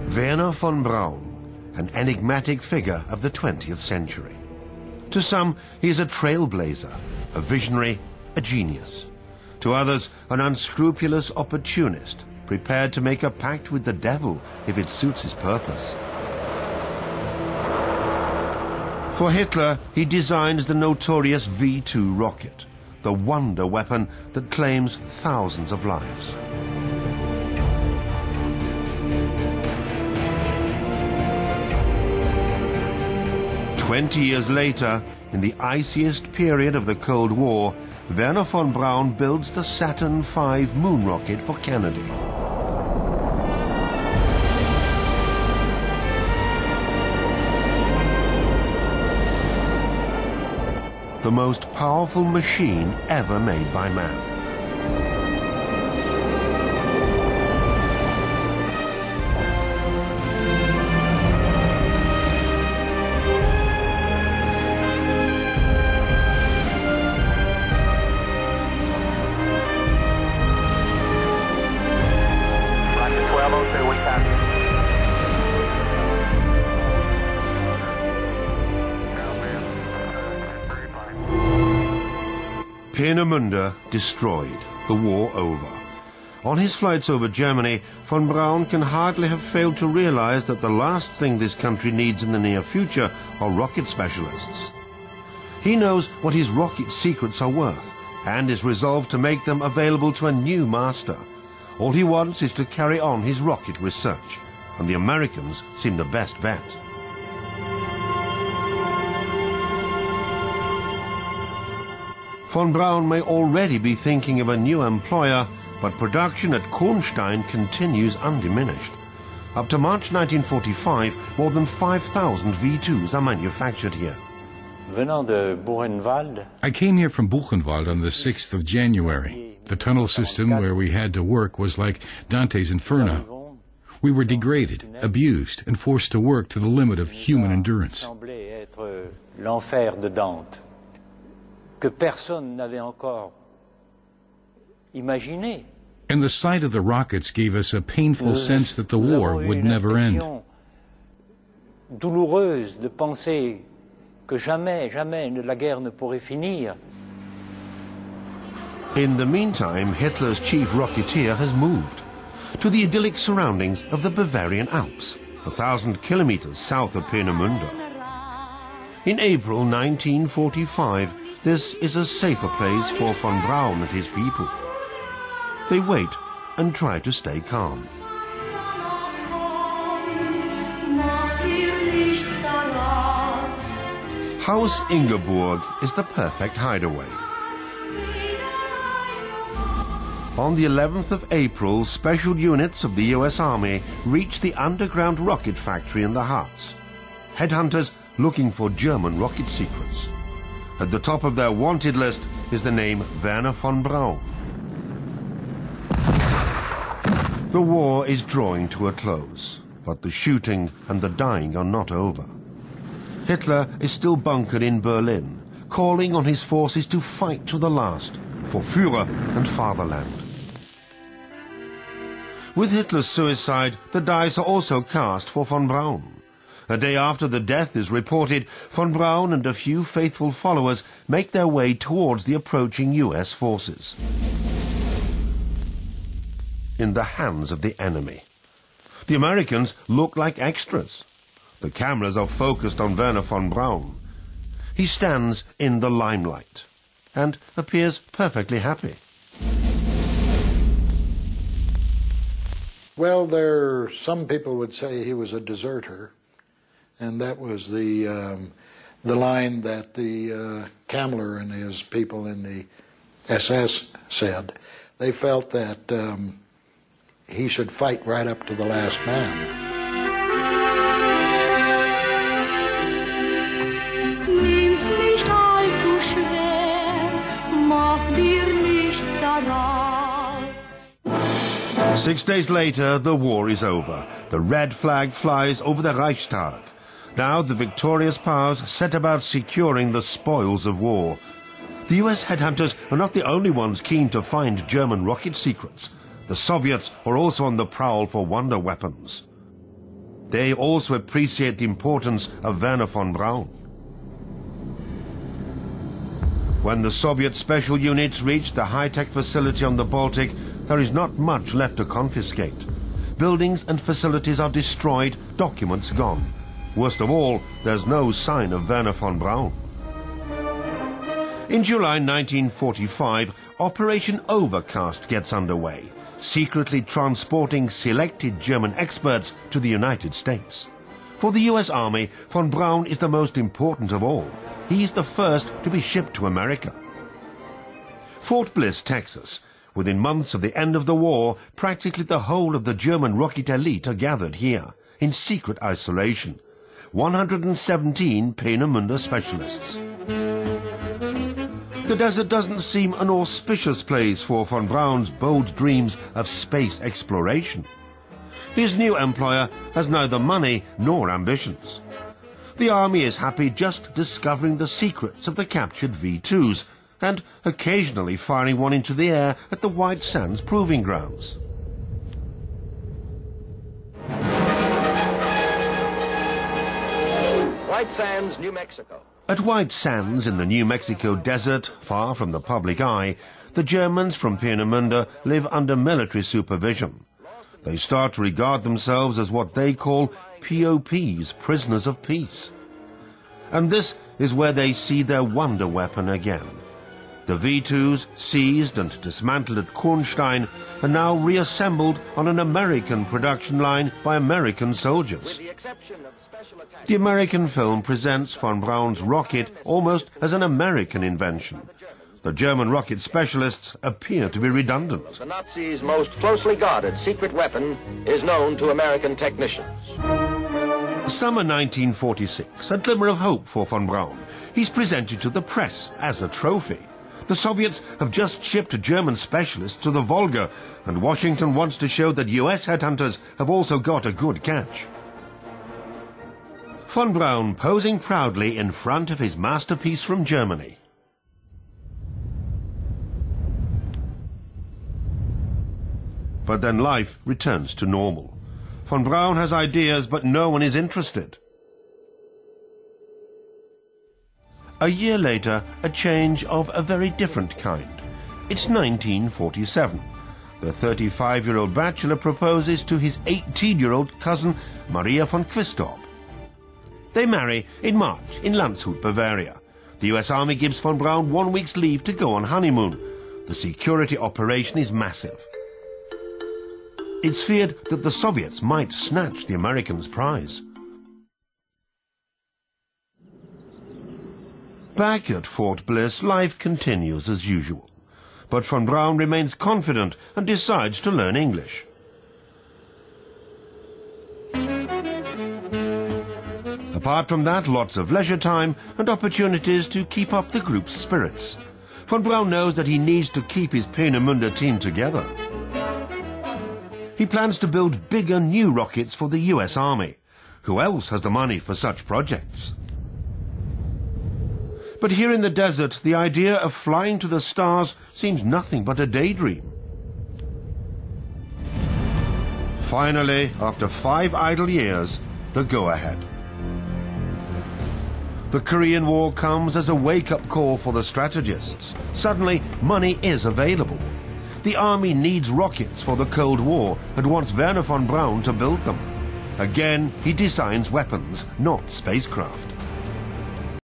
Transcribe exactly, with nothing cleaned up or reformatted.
Wernher von Braun, an enigmatic figure of the twentieth century. To some, he is a trailblazer, a visionary, a genius. To others, an unscrupulous opportunist, prepared to make a pact with the devil if it suits his purpose. For Hitler, he designs the notorious V two rocket, the wonder weapon that claims thousands of lives. Twenty years later, in the iciest period of the Cold War, Wernher von Braun builds the Saturn five moon rocket for Kennedy. The most powerful machine ever made by man. Peenemünde destroyed, the war over. On his flights over Germany, von Braun can hardly have failed to realize that the last thing this country needs in the near future are rocket specialists. He knows what his rocket secrets are worth and is resolved to make them available to a new master. All he wants is to carry on his rocket research, and the Americans seem the best bet. Von Braun may already be thinking of a new employer, but production at Kornstein continues undiminished. Up to March nineteen forty-five, more than five thousand V twos are manufactured here. I came here from Buchenwald on the sixth of January. The tunnel system where we had to work was like Dante's Inferno. We were degraded, abused, and forced to work to the limit of human endurance. Que personne n'avait encore imaginé. And the sight of the rockets gave us a painful sense that the war would never end. Douloureuse de penser que jamais, jamais la guerre ne pourrait finir. In the meantime, Hitler's chief rocketeer has moved to the idyllic surroundings of the Bavarian Alps, a thousand kilometers south of Peenemünde. In April nineteen forty-five, this is a safer place for von Braun and his people. They wait and try to stay calm. Haus Ingeborg is the perfect hideaway. On the eleventh of April, special units of the U S Army reach the underground rocket factory in the Harz. Headhunters looking for German rocket secrets. At the top of their wanted list is the name Wernher von Braun. The war is drawing to a close, but the shooting and the dying are not over. Hitler is still bunkered in Berlin, calling on his forces to fight to the last for Führer and fatherland. With Hitler's suicide, the dice are also cast for von Braun. A day after the death is reported, von Braun and a few faithful followers make their way towards the approaching U S forces. In the hands of the enemy. The Americans look like extras. The cameras are focused on Wernher von Braun. He stands in the limelight and appears perfectly happy. Well, there, some people would say he was a deserter. And that was the, um, the line that the uh, Kammler and his people in the S S said. They felt that um, he should fight right up to the last man. Six days later, the war is over. The red flag flies over the Reichstag. Now the victorious powers set about securing the spoils of war. The U S headhunters are not the only ones keen to find German rocket secrets. The Soviets are also on the prowl for wonder weapons. They also appreciate the importance of Wernher von Braun. When the Soviet special units reach the high-tech facility on the Baltic, there is not much left to confiscate. Buildings and facilities are destroyed, documents gone. Worst of all, there's no sign of Wernher von Braun. In July nineteen forty-five, Operation Overcast gets underway, secretly transporting selected German experts to the United States. For the U S Army, von Braun is the most important of all. He's the first to be shipped to America. Fort Bliss, Texas. Within months of the end of the war, practically the whole of the German rocket elite are gathered here, in secret isolation. one hundred seventeen Peenemünde specialists. The desert doesn't seem an auspicious place for von Braun's bold dreams of space exploration. His new employer has neither money nor ambitions. The army is happy just discovering the secrets of the captured V twos and occasionally firing one into the air at the White Sands proving grounds. White Sands, New Mexico. At White Sands in the New Mexico desert, far from the public eye, the Germans from Peenemünde live under military supervision. They start to regard themselves as what they call P O Ps, prisoners of peace. And this is where they see their wonder weapon again. The V twos, seized and dismantled at Kornstein, are now reassembled on an American production line by American soldiers. The American film presents von Braun's rocket almost as an American invention. The German rocket specialists appear to be redundant. The Nazis' most closely guarded secret weapon is known to American technicians. Summer nineteen forty-six, a glimmer of hope for von Braun. He's presented to the press as a trophy. The Soviets have just shipped German specialists to the Volga, and Washington wants to show that U S headhunters have also got a good catch. Von Braun posing proudly in front of his masterpiece from Germany. But then life returns to normal. Von Braun has ideas, but no one is interested. A year later, a change of a very different kind. It's nineteen forty-seven. The thirty-five-year-old bachelor proposes to his eighteen-year-old cousin, Maria von Quistorp. They marry in March in Landshut, Bavaria. The U S Army gives von Braun one week's leave to go on honeymoon. The security operation is massive. It's feared that the Soviets might snatch the Americans' prize. Back at Fort Bliss, life continues as usual. But von Braun remains confident and decides to learn English. Apart from that, lots of leisure time and opportunities to keep up the group's spirits. Von Braun knows that he needs to keep his Peenemünde team together. He plans to build bigger new rockets for the U S Army. Who else has the money for such projects? But here in the desert, the idea of flying to the stars seems nothing but a daydream. Finally, after five idle years, the go-ahead. The Korean War comes as a wake-up call for the strategists. Suddenly, money is available. The army needs rockets for the Cold War and wants Wernher von Braun to build them. Again, he designs weapons, not spacecraft.